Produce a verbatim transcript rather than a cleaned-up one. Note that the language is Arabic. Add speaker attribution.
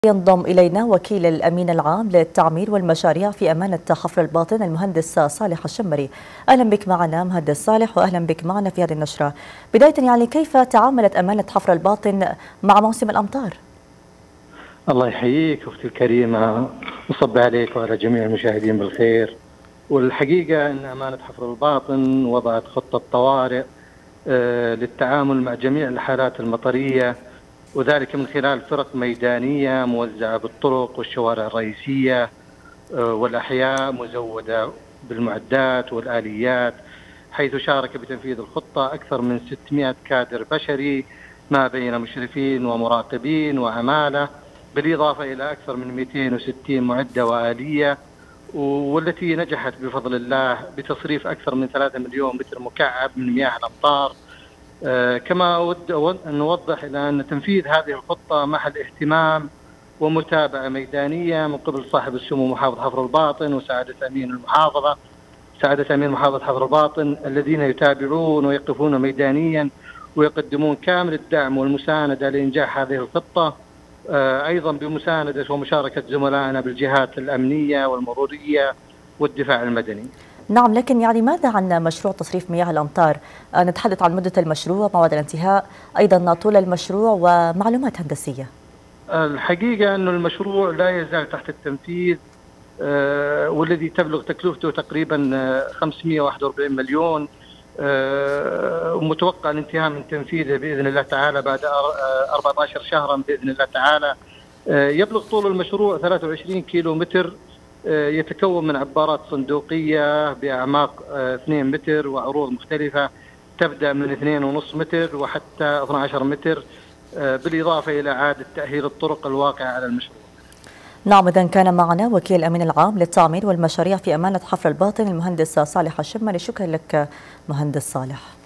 Speaker 1: ينضم إلينا وكيل الأمين العام للتعمير والمشاريع في أمانة حفر الباطن المهندس صالح الشمري. أهلا بك معنا مهندس صالح، وأهلا بك معنا في هذه النشرة. بداية يعني كيف تعاملت أمانة حفر الباطن مع موسم الأمطار؟
Speaker 2: الله يحييك أختي الكريمة، وصب عليك وعلى جميع المشاهدين بالخير. والحقيقة أن أمانة حفر الباطن وضعت خطة طوارئ للتعامل مع جميع الحالات المطرية، وذلك من خلال فرق ميدانية موزعة بالطرق والشوارع الرئيسية والأحياء، مزودة بالمعدات والآليات، حيث شارك بتنفيذ الخطة أكثر من ستمائة كادر بشري ما بين مشرفين ومراقبين وعمالة، بالإضافة إلى أكثر من مئتين وستين معدة وآلية، والتي نجحت بفضل الله بتصريف أكثر من ثلاثة مليون متر مكعب من مياه الأمطار. آه كما أود أن نوضح إلى أن تنفيذ هذه الخطة محل اهتمام ومتابعة ميدانية من قبل صاحب السمو محافظ حفر الباطن وسعادة أمين المحافظة سعادة أمين محافظ حفر الباطن، الذين يتابعون ويقفون ميدانيا ويقدمون كامل الدعم والمساندة لإنجاح هذه الخطة، آه أيضا بمساندة ومشاركة زملائنا بالجهات الأمنية والمرورية والدفاع المدني.
Speaker 1: نعم، لكن يعني ماذا عن مشروع تصريف مياه الأمطار؟ نتحدث عن مدة المشروع، موعد الانتهاء، أيضا طول المشروع ومعلومات هندسية.
Speaker 2: الحقيقة أن المشروع لا يزال تحت التنفيذ، آه والذي تبلغ تكلفته تقريبا خمسمائة وواحد وأربعين مليون، آه ومتوقع الانتهاء من تنفيذه بإذن الله تعالى بعد أربعة عشر شهرا بإذن الله تعالى. آه يبلغ طول المشروع ثلاثة وعشرين كيلو متر، يتكون من عبارات صندوقية بأعماق اثنين متر وعروض مختلفة تبدأ من اثنين ونصف متر وحتى اثني عشر متر، بالإضافة إلى إعادة تأهيل الطرق الواقعة على المشروع.
Speaker 1: نعم، إذن كان معنا وكيل الأمين العام للتعمير والمشاريع في أمانة حفر الباطن المهندس صالح الشمري. شكرا لك مهندس صالح.